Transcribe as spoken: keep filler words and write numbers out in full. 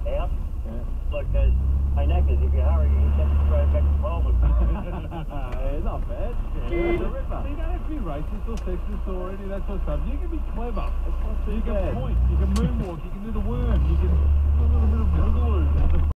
out. Yeah. Like those hey knackers, if you hurry, you just have to throw back the Parliament. Yeah, not bad. Yeah, Yeah, it's a ripper. you don't have to be racist or sexist or any of that sort of stuff. You can be clever. It's not too You can bad. point, you can moonwalk, you can do the worm, you can do a little bit of boogaloo.